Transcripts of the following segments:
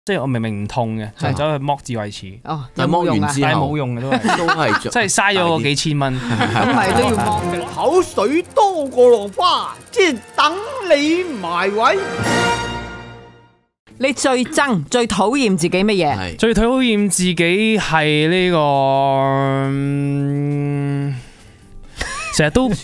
即係我明明唔痛嘅，就走去剝智慧齒。 哦， 但係剝完之後但係冇用嘅都係，即係嘥咗個幾千蚊。 咁咪都要剝嘅。 口水多過落花，即係等你埋位。 你最憎、最討厭自己乜嘢？ 最討厭自己係呢個。成日都半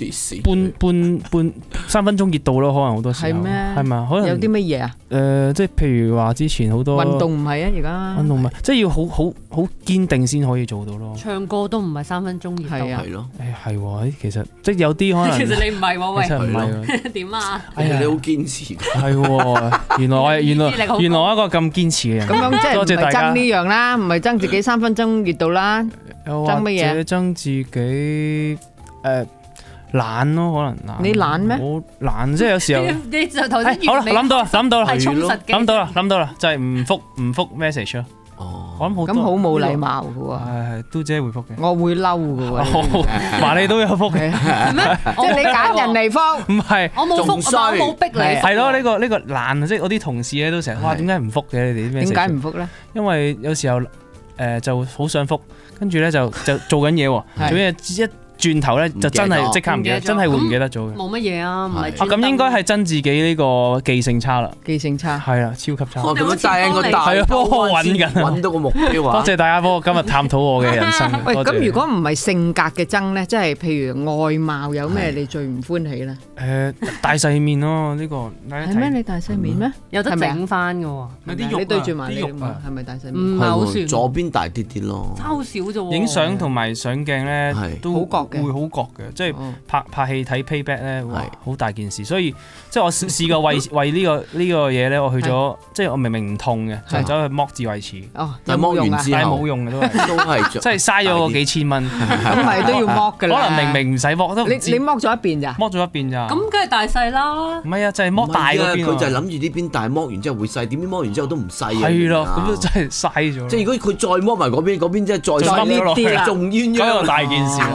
3分鐘熱度咯，可能好多時候係咩？ 係咪？可能有啲乜嘢啊？ 即係譬如話之前好多運動唔係啊，而家運動唔係，即係要好堅定先可以做到咯。 唱歌都唔係3分鐘熱度， 係咯。 係喎，其實即係有啲可能。 其實你唔係喎，喂， 其實唔係點啊？ 你好堅持。 係喎，原來我一個咁堅持嘅人。 咁樣即係唔係爭呢樣啦？唔係爭自己3分鐘熱度啦？爭乜嘢？ 爭自己懶咯，可能懶。 你懶咩？ 我懶，即係有時候。 你就頭先好啦，諗到啦， 係充實嘅。 諗到啦，就係唔覆 message 咯。 哦， 我諗好多。 咁好冇禮貌嘅喎。 係都姐會覆嘅。 我會嬲嘅喎。 話你都有覆嘅。 係咩？ 即係你揀人嚟覆。 唔係。 我冇覆，我冇逼你。 係咯，呢個懶，即係我啲同事咧都成日話點解唔覆嘅你哋啲 message？ 點解唔覆咧？ 因為有時候就好想覆，跟住咧就做緊嘢喎，做嘢一轉頭咧就真係即刻唔記得，真係會唔記得咗嘅。 冇乜嘢啊，唔係。 咁應該係真自己呢個記性差啦。 記性差。 係啦，超級差。 咁樣真個大波揾緊， 揾到個目標啊！ 多謝大家幫我今日探討我嘅人生。 喂，咁如果唔係性格嘅憎咧，即係譬如外貌有咩你最唔歡喜咧？ 大細面咯，呢個係咩？你大細面咩？ 有得整翻嘅喎。 啲肉， 你對住埋你係咪大細面？ 唔係好算。 左邊大啲啲咯。 差好少啫喎。 影相同埋上鏡咧都好覺嘅， 會好覺嘅，即係拍戲睇 payback 咧，哇，好大件事。所以即係我試過為呢個嘢咧，我去咗，即係我明明唔痛嘅，就走去剝智慧齒。 哦， 但係剝完之後， 但係冇用嘅都係，即係嘥咗個幾千蚊。 咁咪都要剝㗎啦。 可能明唔使剝都唔知。 你剝咗一邊咋？ 剝咗一邊咋？ 咁梗係大細啦。 唔係啊，就係剝大嗰邊。 佢就係諗住呢邊大，剝完之後會細，點知剝完之後都唔細啊！ 係咯，咁都真係嘥咗。 即係如果佢再剝埋嗰邊即係再細啲啦， 仲鴛鴦。 嗰個大件事。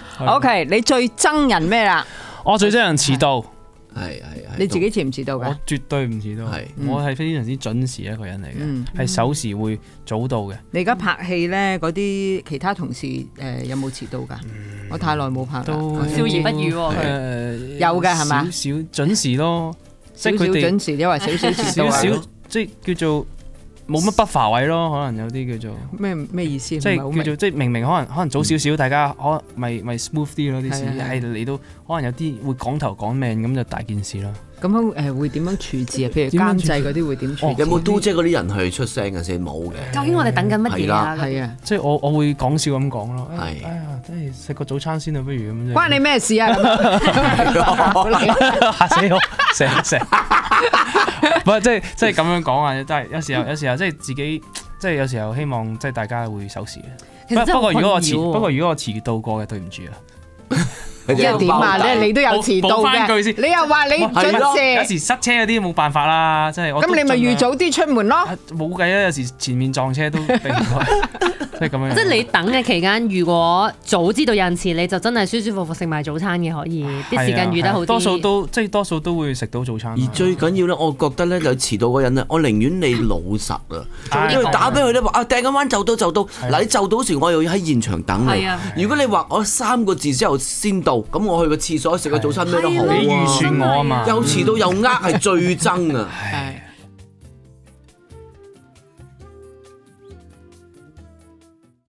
OK，你最憎人咩啦？ 我最憎人遲到。 係。 你自己遲唔遲到㗎？ 我絕對唔遲到。我係非常之準時一個人嚟嘅，係守時會早到嘅。 你而家拍戲咧，嗰啲其他同事有冇遲到㗎？我太耐冇拍， 都笑而不語喎。 有嘅係嘛？ 少少準時咯， 少少準時，因為少少遲到。 少少即係叫做。冇乜不乏位咯，可能有啲叫做咩意思？ 即係叫做即係明可能早少少，大家可咪 smooth 啲咯啲事，係嚟到可能有啲會講頭講命咁就大件事啦。 咁樣會點樣處置啊？譬如監製嗰啲會點處置？ 有冇都姐嗰啲人去出聲嘅先？冇嘅。 究竟我哋等緊乜嘢啊？ 係啊， 即係我會講笑咁講咯。 係， 哎呀，真係食個早餐先啊，不如咁。 關你咩事啊？ 嚇死我！成。唔係即係咁樣講啊！真係有時候即係自己即係有時候希望即係大家會守時嘅。不過如果我遲到過嘅，對唔住啊！ 即係點啊？你都有遲到嘅，你又話你準時。 有時塞車嗰啲冇辦法啦，真係。 咁你咪預早啲出門咯。 冇計啊！有時前面撞車都避唔開，即係咁樣。 即係你等嘅期間，如果早知道有人遲，你就真係舒舒服服食埋早餐嘅，可以啲時間預得好啲。 多數都會食到早餐。 而最緊要咧，我覺得咧，就遲到嗰人咧，我寧願你老實啊，因為打俾佢咧話啊，掟緊彎就到。嗱，你就到時我又要喺現場等你。如果你話我3個字之後先到。咁我去個廁所食個早餐咩都好啊！ 你預算我啊嘛， 又遲到又係最憎啊！